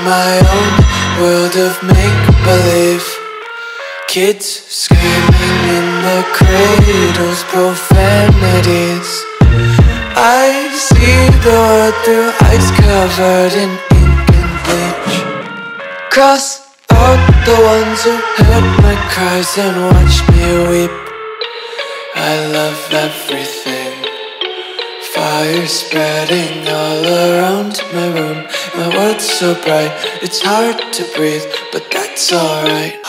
my own world of make-believe. Kids screaming in their cradles, profanities. I see the world through ice covered in ink and bleach. Cross out the ones who heard my cries and watched me weep. I love everything. Fire spreading all around my room. My world's so bright, it's hard to breathe, but that's alright.